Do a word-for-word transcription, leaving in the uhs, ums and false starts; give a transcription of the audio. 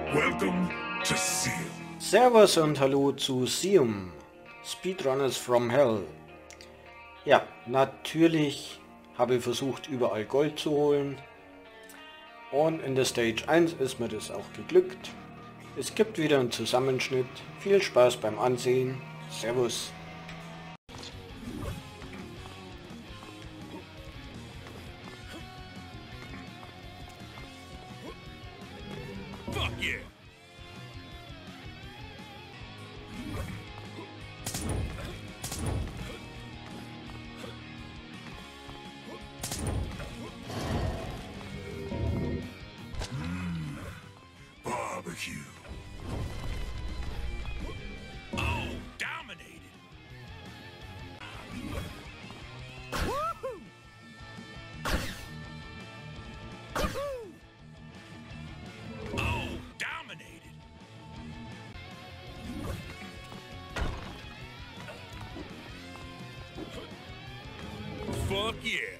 Welcome to Sium. Servus und hallo zu Sium, Speedrunners from Hell. Ja, natürlich habe ich versucht, überall Gold zu holen. Und in der Stage eins ist mir das auch geglückt. Es gibt wieder einen Zusammenschnitt. Viel Spaß beim Ansehen. Servus. Fuck yeah! Mm, barbecue. Oh, dominated. Woohoo! Oh, dominated. Fuck yeah.